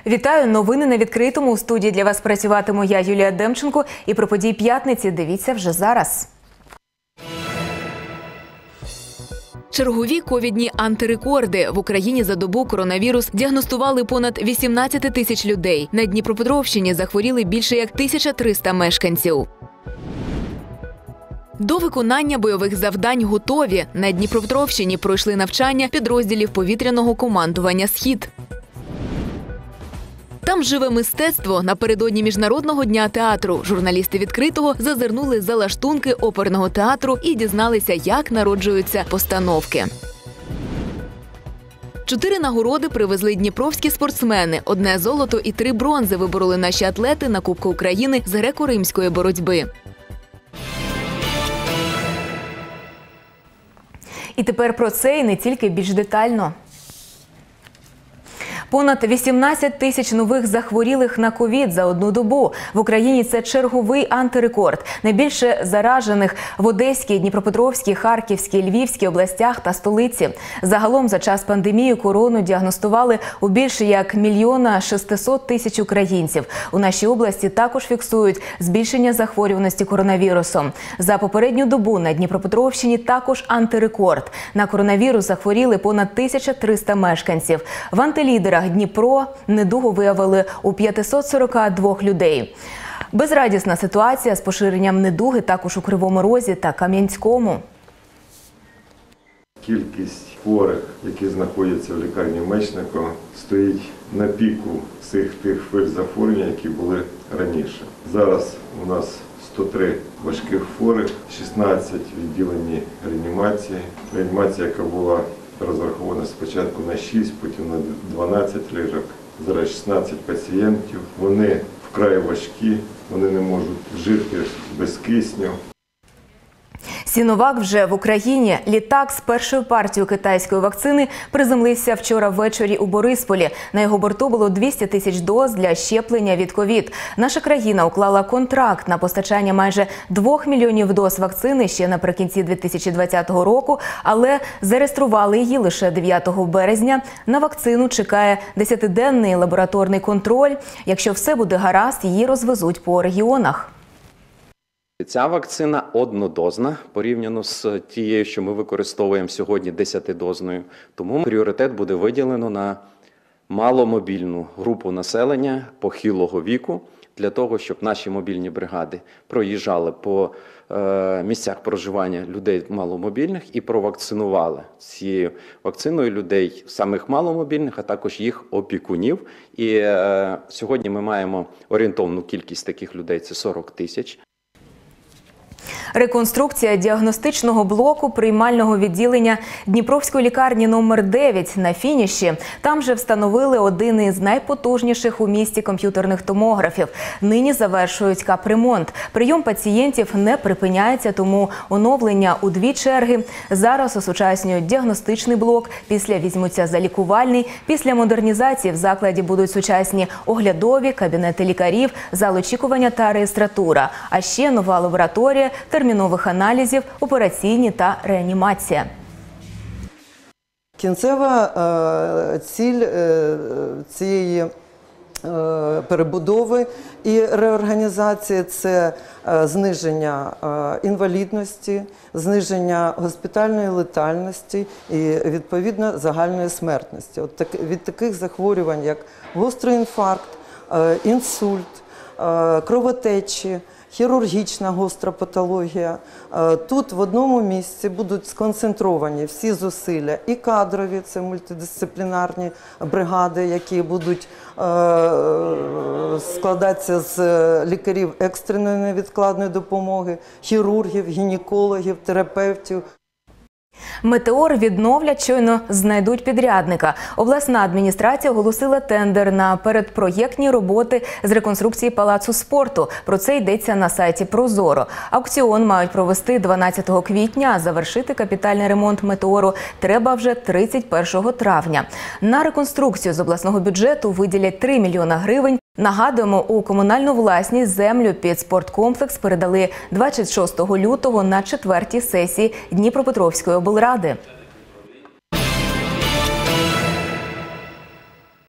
Вітаю! Новини на відкритому. У студії для вас працюватиму я, Юлія Демченко. І про події п'ятниці дивіться вже зараз. Чергові ковідні антирекорди. В Україні за добу коронавірус діагностували понад 18 тисяч людей. На Дніпропетровщині захворіли більше як 1300 мешканців. До виконання бойових завдань готові. На Дніпропетровщині пройшли навчання підрозділів повітряного командування «Схід». Там живе мистецтво. Напередодні Міжнародного дня театру журналісти «Відкритого» зазирнули за лаштунки оперного театру і дізналися, як народжуються постановки. 4 нагороди привезли дніпровські спортсмени. 1 золото і 3 бронзи вибороли наші атлети на Кубку України з греко-римської боротьби. І тепер про це і не тільки більш детально. Понад 18 тисяч нових захворілих на ковід за одну добу. В Україні це черговий антирекорд. Найбільше заражених в Одеській, Дніпропетровській, Харківській, Львівській областях та столиці. Загалом за час пандемії корону діагностували у більше як 1 600 000 українців. У нашій області також фіксують збільшення захворюваності коронавірусом. За попередню добу на Дніпропетровщині також антирекорд. На коронавірус захворіли понад 1300 мешканців. В антилідерах Дніпро недугу виявили у 542 людей. Безрадісна ситуація з поширенням недуги також у Кривому Розі та Кам'янському. Кількість хворих, які знаходяться в лікарні Мечникова, стоїть на піку всіх тих хвиль захворювання, які були раніше. Зараз у нас 103 важких хворих, 16 відділені реанімації. Реанімація, яка була розрахована спочатку на 6, потім на 12 ліжок. Зараз 16 пацієнтів. Вони вкрай важкі, вони не можуть жити без кисню. Сіновак вже в Україні. Літак з першою партією китайської вакцини приземлився вчора ввечері у Борисполі. На його борту було 200 тисяч доз для щеплення від ковід. Наша країна уклала контракт на постачання майже 2 мільйонів доз вакцини ще наприкінці 2020 року, але зареєстрували її лише 9 березня. На вакцину чекає 10-денний лабораторний контроль. Якщо все буде гаразд, її розвезуть по регіонах. Ця вакцина однодозна, порівняно з тією, що ми використовуємо сьогодні 10-дозною. Тому пріоритет буде виділено на маломобільну групу населення похилого віку, для того, щоб наші мобільні бригади проїжджали по місцях проживання людей маломобільних і провакцинували цією вакциною людей самих маломобільних, а також їх опікунів. І сьогодні ми маємо орієнтовну кількість таких людей – це 40 тисяч. Реконструкція діагностичного блоку приймального відділення Дніпровської лікарні номер 9 на фініші. Там же встановили один із найпотужніших у місті комп'ютерних томографів. Нині завершують капремонт. Прийом пацієнтів не припиняється, тому оновлення у 2 черги. Зараз осучаснюють діагностичний блок, після візьмуться за лікувальний. Після модернізації в закладі будуть сучасні оглядові, кабінети лікарів, зал очікування та реєстратура. А ще нова лабораторія, термінових аналізів, операційні та реанімація. Кінцева ціль цієї перебудови і реорганізації – це зниження інвалідності, зниження госпітальної летальності і, відповідно, загальної смертності. Від таких захворювань, як гострий інфаркт, інсульт, кровотечі, хірургічна гостра патологія. Тут в одному місці будуть сконцентровані всі зусилля і кадрові, це мультидисциплінарні бригади, які будуть складатися з лікарів екстреної невідкладної допомоги, хірургів, гінекологів, терапевтів. «Метеор» відновлять, щойно знайдуть підрядника. Обласна адміністрація оголосила тендер на передпроєктні роботи з реконструкції палацу спорту. Про це йдеться на сайті «Прозоро». Аукціон мають провести 12 квітня, а завершити капітальний ремонт «Метеору» треба вже 31 травня. На реконструкцію з обласного бюджету виділять 3 мільйона гривень. Нагадуємо, у комунальну власність землю під спорткомплекс передали 26 лютого на 4-й сесії Дніпропетровської облради.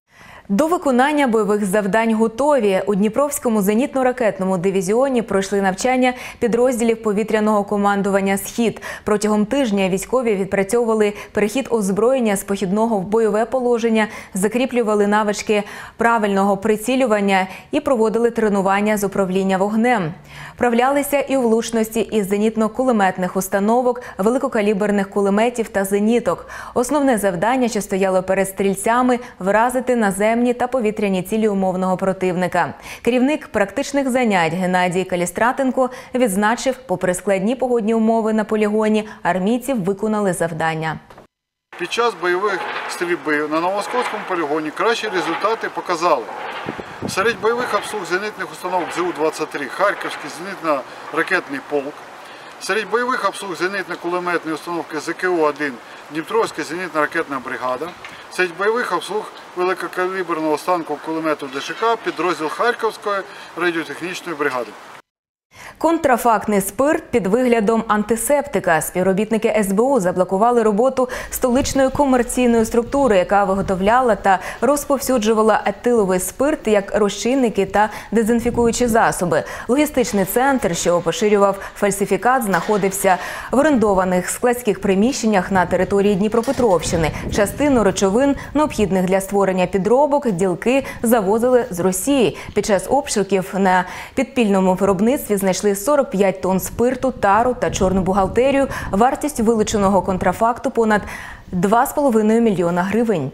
До виконання бойових завдань готові. У Дніпровському зенітно-ракетному дивізіоні пройшли навчання підрозділів повітряного командування «Схід». Протягом тижня військові відпрацьовували перехід озброєння з похідного в бойове положення, закріплювали навички правильного прицілювання і проводили тренування з управління вогнем. Вправлялися і у влучності із зенітно-кулеметних установок, великокаліберних кулеметів та зеніток. Основне завдання, що стояло перед стрільцями – вразити наземні та повітряні цілі умовного противника. Керівник практичних занять Геннадій Калістратенко відзначив, попри складні погодні умови на полігоні, армійці виконали завдання. Під час бойових стрільби на Новоскольському полігоні кращі результати показали. Серед бойових обслуг зенітних установок ЗУ-23 Харківський зенітно-ракетний полк, серед бойових обслуг зенітно-кулеметної установки ЗКУ-1 Дніпровська зенітно-ракетна бригада, серед бойових обслуг великокаліберного станку кулемету ДШК підрозділ Харківської радіотехнічної бригади. Контрафактний спирт під виглядом антисептика. Співробітники СБУ заблокували роботу столичної комерційної структури, яка виготовляла та розповсюджувала етиловий спирт як розчинники та дезінфікуючі засоби. Логістичний центр, що поширював фальсифікат, знаходився в орендованих складських приміщеннях на території Дніпропетровщини. Частину речовин, необхідних для створення підробок, ділки завозили з Росії. Під час обшуків на підпільному виробництві знайшли 45 тонн спирту, тару та чорну бухгалтерію. Вартість вилученого контрафакту – понад 2,5 мільйона гривень.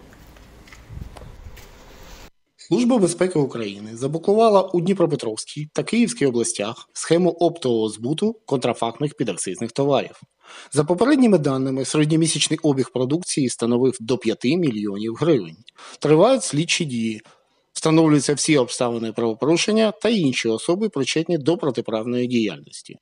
Служба безпеки України заблокувала у Дніпропетровській та Київській областях схему оптового збуту контрафактних підакцизних товарів. За попередніми даними, середньомісячний обіг продукції становив до 5 мільйонів гривень. Тривають слідчі дії. Встановлюються всі обставини правопорушення та інші особи, причетні до протиправної діяльності.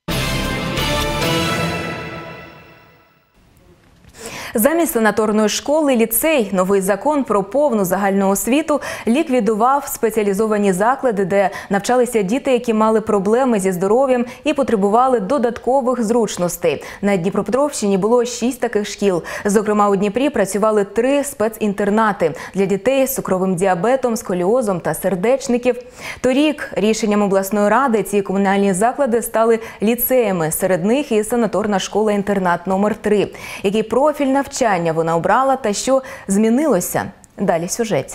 Замість санаторної школи – ліцей. Новий закон про повну загальну освіту ліквідував спеціалізовані заклади, де навчалися діти, які мали проблеми зі здоров'ям і потребували додаткових зручностей. На Дніпропетровщині було 6 таких шкіл. Зокрема, у Дніпрі працювали 3 спецінтернати для дітей з цукровим діабетом, сколіозом та сердечників. Торік рішенням обласної ради ці комунальні заклади стали ліцеями. Серед них і санаторна школа-інтернат номер 3. Який профіль навчання вона обрала та що змінилося? Далі в сюжеті.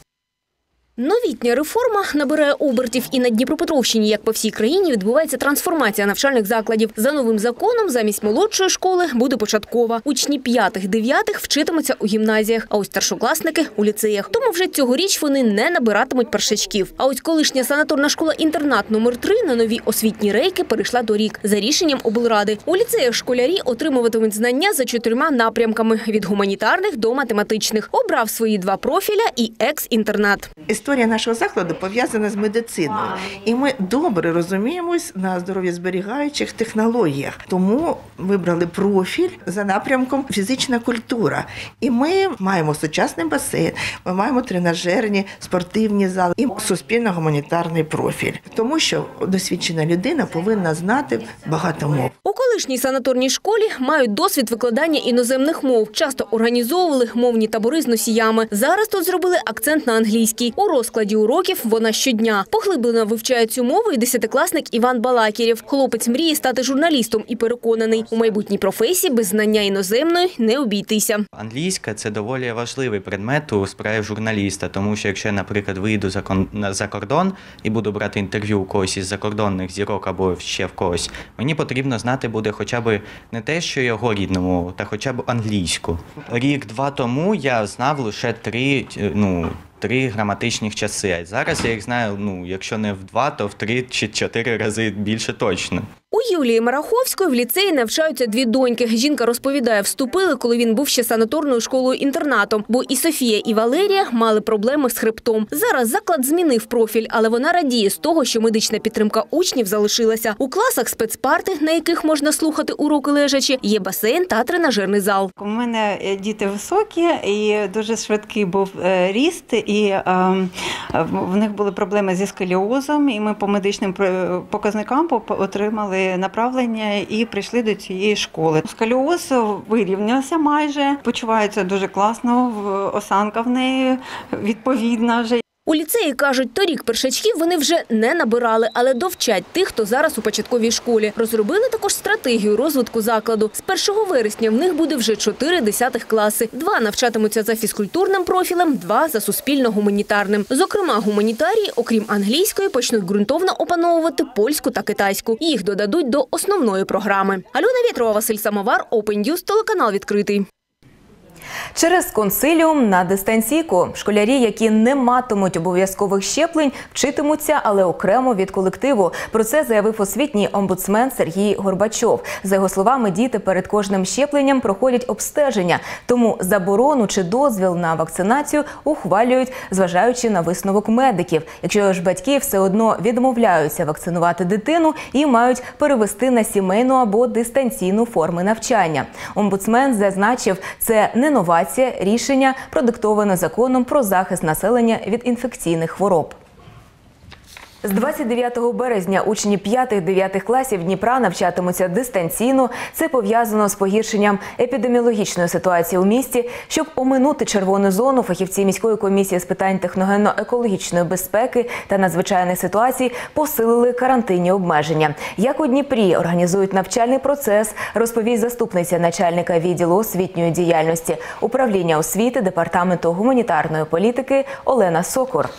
Новітня реформа набирає обертів, і на Дніпропетровщині, як по всій країні, відбувається трансформація навчальних закладів. За новим законом замість молодшої школи буде початкова. Учні 5-9 вчитимуться у гімназіях, а ось старшокласники – у ліцеях. Тому вже цьогоріч вони не набиратимуть першачків. А ось колишня санаторна школа-інтернат номер 3 на нові освітні рейки перейшла торік за рішенням облради. У ліцеях школярі отримуватимуть знання за 4 напрямками – від гуманітарних до математичних. Обрав свої 2 профіля і екс-інтернат. Історія нашого закладу пов'язана з медициною. І ми добре розуміємось на здоров'язберігаючих технологіях. Тому вибрали профіль за напрямком фізична культура. І ми маємо сучасний басейн, ми маємо тренажерні, спортивні зали і суспільно-гуманітарний профіль. Тому що досвідчена людина повинна знати багато мов. У колишній санаторній школі мають досвід викладання іноземних мов. Часто організовували мовні табори з носіями. Зараз тут зробили акцент на англійський. У розкладі уроків вона щодня. Поглиблено вивчає цю мову і 10-класник Іван Балакірєв. Хлопець мріє стати журналістом і переконаний, у майбутній професії без знання іноземної не обійтися. Англійська – це доволі важливий предмет у справі журналіста, тому що якщо я, наприклад, виїду за кордон і буду брати інтерв'ю у когось із закордонних зірок або ще в когось, мені потрібно знати буде хоча б не те, що його рідну мову, та хоча б англійську. Рік-два тому я знав лише 3 граматичних часи. А зараз я їх знаю, якщо не в 2, то в 3 чи 4 рази більше точно. У Юлії Мараховської в ліцеї навчаються 2 доньки. Жінка розповідає, вступили, коли він був ще санаторною школою-інтернатом, бо і Софія, і Валерія мали проблеми з хребтом. Зараз заклад змінив профіль, але вона радіє з того, що медична підтримка учнів залишилася. У класах спецпарти, на яких можна слухати уроки лежачі, є басейн та тренажерний зал. У мене діти високі і дуже швидкий був ріст, і в них були проблеми зі сколіозом, і ми по медичним показникам отримали прийняли направлення і прийшли до цієї школи. Сколіоз вирівнявся майже, почувається дуже класно, осанка в неї відповідна вже. У ліцеї, кажуть, торік першачків вони вже не набирали, але довчать тих, хто зараз у початковій школі. Розробили також стратегію розвитку закладу. З 1 вересня в них буде вже 4 10 класи. 2 навчатимуться за фізкультурним профілем, 2 – за суспільно-гуманітарним. Зокрема, гуманітарії, окрім англійської, почнуть ґрунтовно опановувати польську та китайську. Їх додадуть до основної програми. Альона Вєтрова, Василь Самовар, Open News, телеканал «Відкритий». Через консиліум на дистанційку. Школярі, які не матимуть обов'язкових щеплень, вчитимуться, але окремо від колективу. Про це заявив освітній омбудсмен Сергій Горбачов. За його словами, діти перед кожним щепленням проходять обстеження. Тому заборону чи дозвіл на вакцинацію ухвалюють, зважаючи на висновок медиків. Якщо ж батьки все одно відмовляються вакцинувати дитину і мають перевести на сімейну або дистанційну форми навчання. Омбудсмен зазначив, це не новація, рішення продиктоване законом про захист населення від інфекційних хвороб. З 29 березня учні 5-9 класів Дніпра навчатимуться дистанційно. Це пов'язано з погіршенням епідеміологічної ситуації у місті. Щоб оминути червону зону, фахівці міської комісії з питань техногенно-екологічної безпеки та надзвичайних ситуацій посилили карантинні обмеження. Як у Дніпрі організують навчальний процес, розповість заступниця начальника відділу освітньої діяльності управління освіти Департаменту гуманітарної політики Олена Сокор.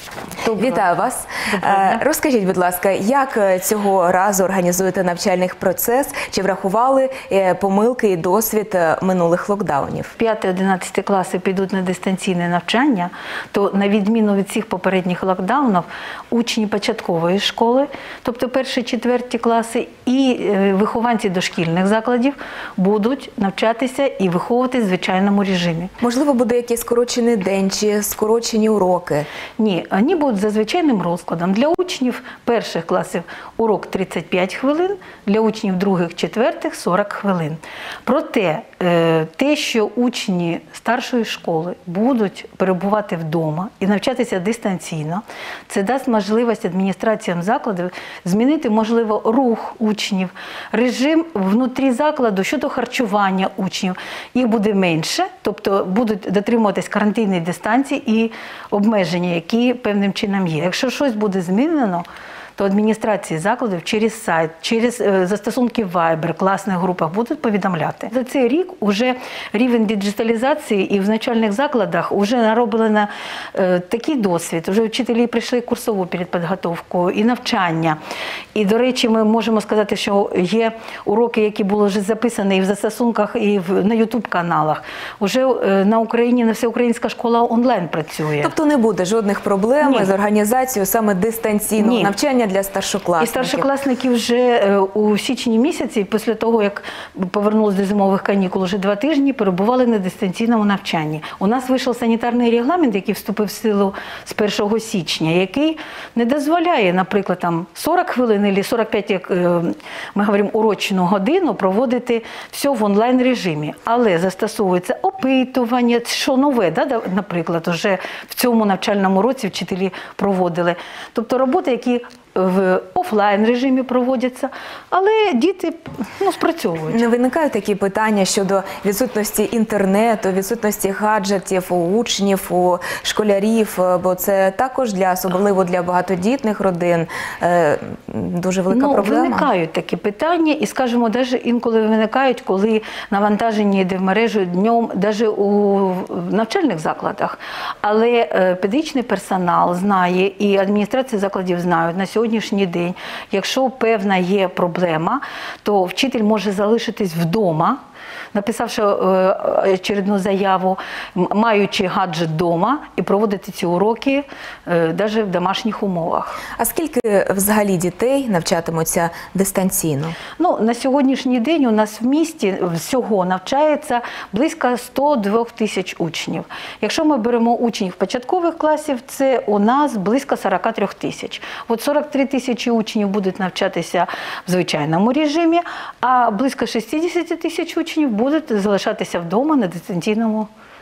Вітаю вас. Розкажіть, будь ласка, як цього разу організуєте навчальний процес? Чи врахували помилки і досвід минулих локдаунів? 5-11 класи підуть на дистанційне навчання, то на відміну від всіх попередніх локдаунів, учні початкової школи, тобто 1-4 класи і вихованці дошкільних закладів будуть навчатися і виховуватись в звичайному режимі. Можливо, буде якийсь скорочений день чи скорочені уроки? Ні, вони будуть за звичайним розкладом. Для учнів перших класів урок 35 хвилин, для учнів других-четвертих 40 хвилин. Проте, те, що учні старшої школи будуть перебувати вдома і навчатися дистанційно, це дасть можливість адміністраціям закладів змінити, можливо, рух учнів, режим внутрі закладу щодо харчування учнів. Їх буде менше, тобто будуть дотримуватись карантинної дистанції і обмеження, які певним чином є. Якщо щось буде змінено, то адміністрації закладів через сайт, через застосунки Viber, класних групах будуть повідомляти. За цей рік вже рівень діджиталізації і в навчальних закладах вже нароблено такий досвід. Вже вчителі прийшли курсову підготовку і навчання. І, до речі, ми можемо сказати, що є уроки, які були вже записані і в застосунках, і на YouTube-каналах. Уже на Україні, на всеукраїнська школа онлайн працює. Тобто не буде жодних проблем з організацією саме дистанційного навчання для старшокласників? І старшокласники вже у січні місяці, після того, як повернулися до зимових канікул, вже 2 тижні перебували на дистанційному навчанні. У нас вийшов санітарний регламент, який вступив в силу з 1 січня, який не дозволяє, наприклад, там 40 хвилин або 45, як ми говоримо, урочну годину проводити все в онлайн-режимі. Але застосовується опитування, що нове, наприклад, вже в цьому навчальному році вчителі проводили. Тобто роботи, які в офлайн режимі проводяться, але діти спрацьовують. Не виникають такі питання щодо відсутності інтернету, відсутності гаджетів у учнів, у школярів, бо це також особливо для багатодітних родин, дуже велика проблема? Виникають такі питання і, скажімо, навіть інколи виникають, коли навантаження йде в мережу днем, навіть у навчальних закладах. Але педагогічний персонал знає і адміністрація закладів знають на сьогоднішній день, якщо певна є проблема, то вчитель може залишитись вдома, написавши очередну заяву, маючи гаджет вдома, і проводити ці уроки навіть в домашніх умовах. А скільки взагалі дітей навчатимуться дистанційно? На сьогоднішній день у нас в місті всього навчається близько 102 тисяч учнів. Якщо ми беремо учнів початкових класів, це у нас близько 43 тисяч. От 43 тисячі учнів будуть навчатися в звичайному режимі, а близько 60 тисяч учнів будуть залишатися вдома на дистанційному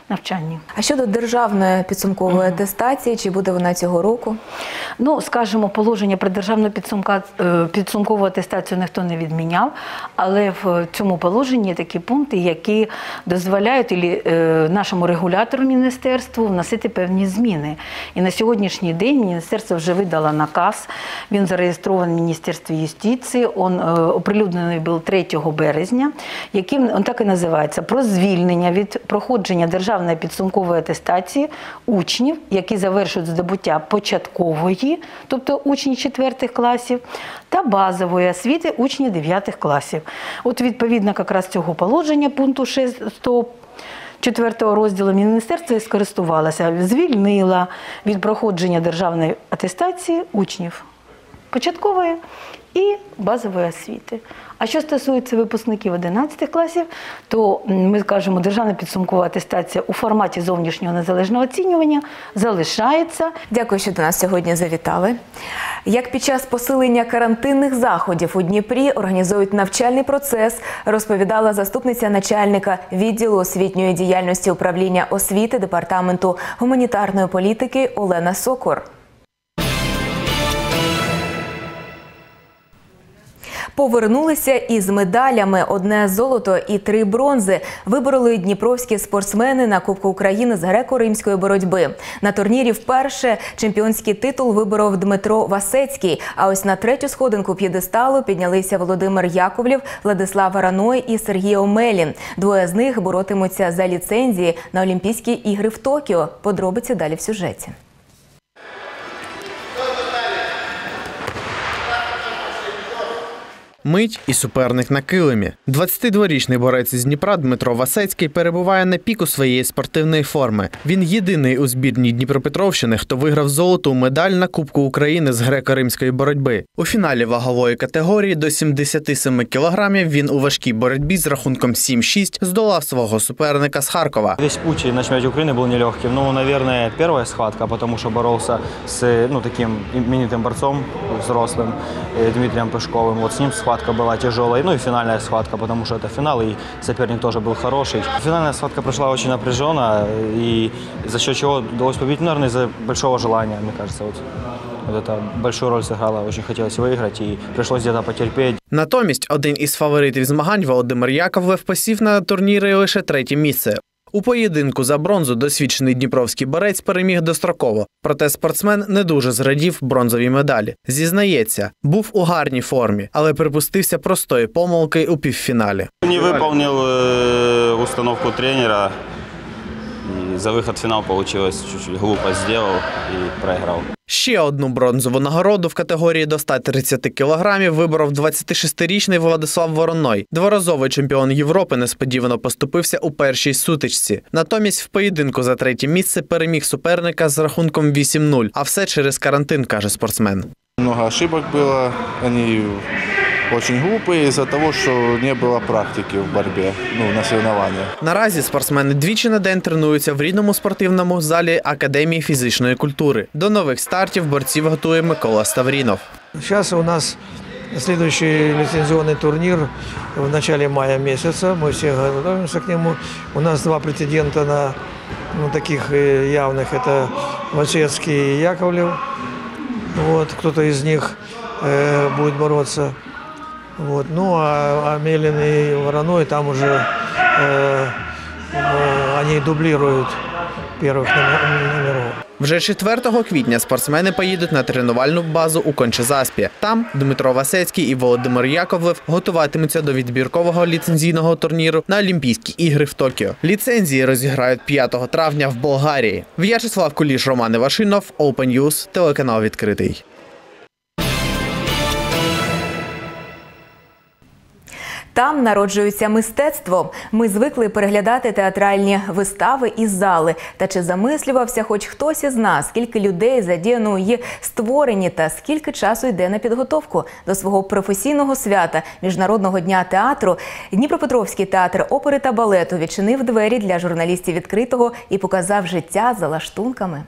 навчанні. А щодо державної підсумкової атестації, чи буде вона цього року? Ну, скажімо, положення про державну підсумкову атестацію ніхто не відміняв, але в цьому положенні є такі пункти, які дозволяють нашому регулятору міністерству вносити певні зміни. І на сьогоднішній день міністерство вже видало наказ, він зареєстрований в Міністерстві юстиції, він оприлюднений був 3 березня, яким він так і називається «Про звільнення від проходження державної підсумкової атестації учнів, які завершують здобуття початкової, тобто учні 4 класів, та базової освіти учні 9 класів». От відповідно якраз цього положення пункту 6 4 розділу міністерство і скористувалося, звільнила від проходження державної атестації учнів початкової і базової освіти. А що стосується випускників 11 класів, то ми кажемо, державна підсумкова атестація у форматі зовнішнього незалежного оцінювання залишається. Дякую, що до нас сьогодні завітали. Як під час посилення карантинних заходів у Дніпрі організують навчальний процес, розповідала заступниця начальника відділу освітньої діяльності управління освіти Департаменту гуманітарної політики Олена Сокор. Повернулися із медалями. 1 золото і 3 бронзи вибороли дніпровські спортсмени на Кубку України з греко-римської боротьби. На турнірі вперше чемпіонський титул виборов Дмитро Васецький. А ось на 3-ю сходинку п'єдесталу піднялися Володимир Яковлєв, Владислав Вараной і Сергій Омелін. 2 з них боротимуться за ліцензії на Олімпійські ігри в Токіо. Подробиці далі в сюжеті. Мить і суперник на килимі. 22-річний борець із Дніпра Дмитро Васецький перебуває на піку своєї спортивної форми. Він єдиний у збірній Дніпропетровщини, хто виграв золоту медаль на Кубку України з греко-римської боротьби. У фіналі вагової категорії до 77 кілограмів він у важкій боротьбі з рахунком 7-6 здолав свого суперника з Харкова. Весь путь на чемпионате Украины был нелегким. Ну, наверное, первая схватка, потому что боролся с таким именитым борцом взрослым Дмитрием Пышковым. Вот с ним схватка была тяжелая. Ну и финальная схватка, потому что это финал, и соперник тоже был хороший. Финальная схватка прошла очень напряженно, и за счет чего удалось победить, наверное, из-за большого желания, мне кажется. Вот это большую роль сыграло, очень хотелось выиграть, и пришлось где-то потерпеть. Натомість один із фаворитів змагань Володимир Яковлєв посів на турнірі лише 3-є місце. У поєдинку за бронзу досвідчений дніпровський борець переміг достроково, проте спортсмен не дуже зрадів бронзовій медалі. Зізнається, був у гарній формі, але припустився простої помилки у півфіналі. Не виконав установку тренера, і за вихід в фінал вийшло, чуть-чуть глупо зробив і програв. Ще одну бронзову нагороду в категорії до 130 кілограмів виборов 26-річний Владислав Вороной. Дворазовий чемпіон Європи несподівано поступився у першій сутичці. Натомість в поєдинку за 3-є місце переміг суперника з рахунком 8-0. А все через карантин, каже спортсмен. Много ошибок було, вони очень глупые из-за того, что не было практики в борьбе, на соревнованиях. Наразі спортсмени двічі на день тренуються в рідному спортивному залі Академії фізичної культури. До нових стартів борців готує Микола Ставрінов. Сейчас у нас следующий лицензионный турнир в начале мая месяца. Мы все готовимся к нему. У нас 2 претендента на таких явных. Это Васецкий и Яковлев. Кто-то из них будет бороться. А Омелин и Вороной там уже они дублируют первых номеров. Вже 4 квітня спортсмени поїдуть на тренувальну базу у Кончезаспі. Там Дмитро Васецький і Володимир Яковлєв готуватимуться до відбіркового ліцензійного турніру на Олімпійські ігри в Токіо. Ліцензії розіграють 5 травня в Болгарії. В'ячеслав Куліш, Роман Івашинов, Open News, телеканал «Відкритий». Там народжується мистецтво. Ми звикли переглядати театральні вистави і зали. Та чи замислювався хоч хтось із нас, скільки людей задіяно у її створенні та скільки часу йде на підготовку до свого професійного свята Міжнародного дня театру? Дніпропетровський театр опери та балету відчинив двері для журналістів «Відкритого» і показав життя за лаштунками.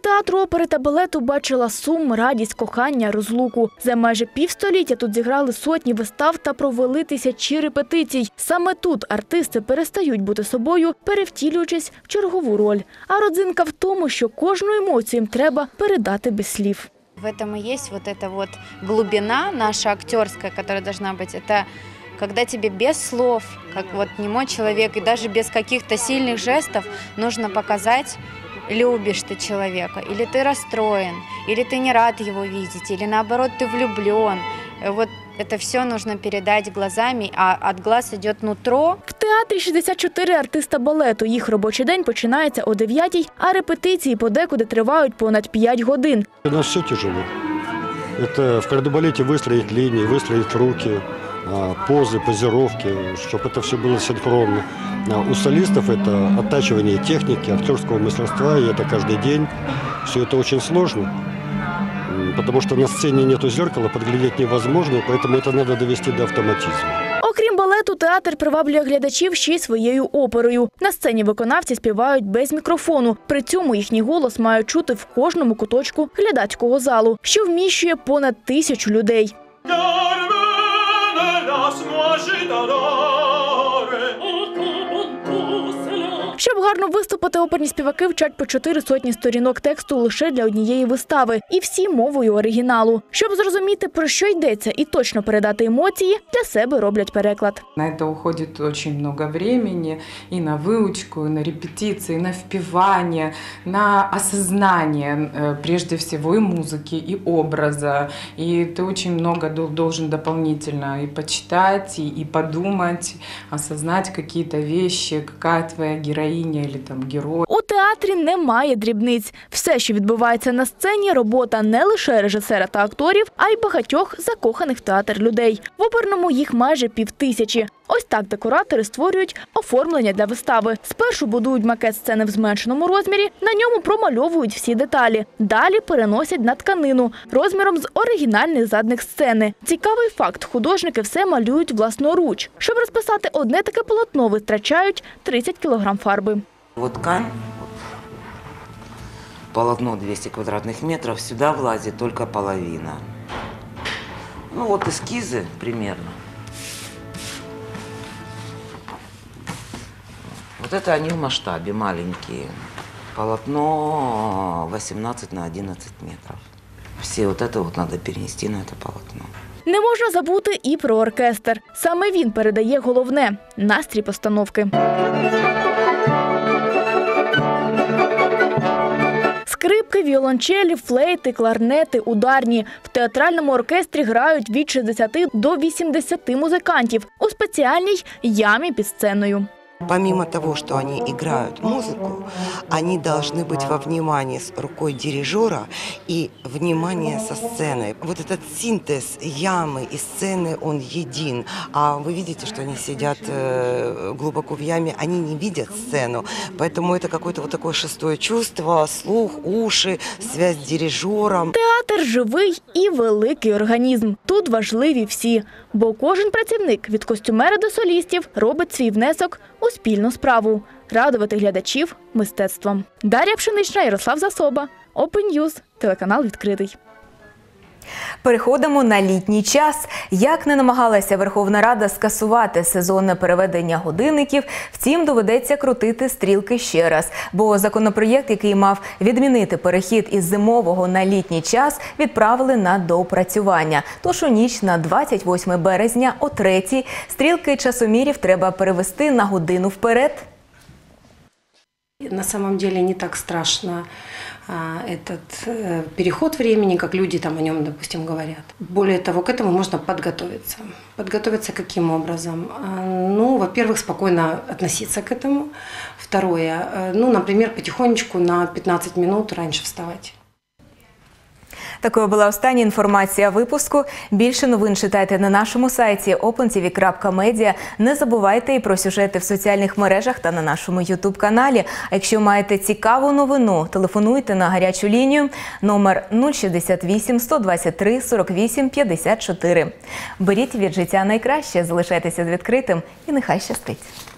театру опери та балету бачила сум, радість, кохання, розлуку. За майже півстоліття тут зіграли сотні вистав та провели тисячі репетицій. Саме тут артисти перестають бути собою, перевтілюючись в чергову роль. А родзинка в тому, що кожну емоцію їм треба передати без слів. В этом и есть вот эта вот глубина наша актерская, которая должна быть. Это когда тебе без слов, как вот немой человек, и даже без каких-то сильных жестов нужно показать, любишь ты человека, или ты расстроен, или ты не рад его видеть, или наоборот ты влюблен. Вот это все нужно передать глазами, а от глаз идет нутро. В театрі 64 артиста балету. Їх робочий день починається о 9-й, а репетиції подекуди тривають понад 5 годин. У нас все тяжело. Это в кардебалете выстроить линии, выстроить руки, позы, позировки, чтобы это все было синхронно. У солистов это оттачивание техники, актерского мастерства, и это каждый день. Все это очень сложно, потому что на сцене нету зеркала, подглядеть невозможно, поэтому это надо довести до автоматизма. Окрім балету, театр приваблює глядачів ще й своєю оперою. На сцені виконавці співають без мікрофону. При цьому їхній голос мають чути в кожному куточку глядацького залу, що вміщує понад 1000 людей. Щоб гарно виступити, оперні співаки вчать по 400 сторінок тексту лише для однієї вистави. І всі мовою оригіналу. Щоб зрозуміти, про що йдеться і точно передати емоції, для себе роблять переклад. На це уходить дуже багато часу і на вивчку, і на репетиції, і на впівання, на осознання, прежде всего, і музики, і образу. І ти дуже багато должен дополнительно і почитати, і подумати, осознати якісь речі, яка твоя героїня. У театрі немає дрібниць. Все, що відбувається на сцені, робота не лише режисера та акторів, а й багатьох закоханих в театр людей. В оперному їх майже 5000. Ось так декоратори створюють оформлення для вистави. Спершу будують макет сцени в зменшеному розмірі, на ньому промальовують всі деталі. Далі переносять на тканину розміром з оригінальних задних сцени. Цікавий факт – художники все малюють власноруч. Щоб розписати одне таке полотно, витрачають 30 кг фарби. Вот ткань, полотно 200 квадратных метров, сюда влазит только половина. Ну вот эскизы примерно. Вот это они в масштабе, маленькие. Полотно 18 на 11 метров. Все вот это вот надо перенести на это полотно. Не можна забути і про оркестр. Саме він передає головне – настрій постановки. Скрипки, віолончелі, флейти, кларнети, ударні. В театральному оркестрі грають від 60 до 80 музикантів у спеціальній ямі під сценою. Помимо того, что они играют музыку, они должны быть во внимании с рукой дирижера и внимание со сценой. Вот этот синтез ямы и сцены, он един. А вы видите, что они сидят глубоко в яме, они не видят сцену. Поэтому это какое-то вот такое шестое чувство, слух, уши, связь с дирижером. Театр живий і великий організм. Тут важливі всі. Бо кожен працівник, від костюмера до солістів, робить свій внесок у спільну справу – радувати глядачів мистецтвом. Дар'я Пшенична, Ярослав Засоба, Open News, телеканал «Відкритий». Переходимо на літній час. Як не намагалася Верховна Рада скасувати сезонне переведення годинників, втім доведеться крутити стрілки ще раз. Бо законопроєкт, який мав відмінити перехід із зимового на літній час, відправили на доопрацювання. Тож у ніч на 28 березня о 3-й стрілки часомірів треба перевести на годину вперед. На самом деле не так страшно этот переход времени, как люди там о нем, допустим, говорят. Более того, к этому можно подготовиться. Подготовиться каким образом? Ну, во-первых, спокойно относиться к этому. Второе, ну, например, потихонечку на 15 минут раньше вставать. Такою була остання інформація випуску. Більше новин читайте на нашому сайті opentv.media. Не забувайте і про сюжети в соціальних мережах та на нашому YouTube-каналі. А якщо маєте цікаву новину, телефонуйте на гарячу лінію номер 068 123 48 54. Беріть від життя найкраще, залишайтеся з відкритим і нехай щастить.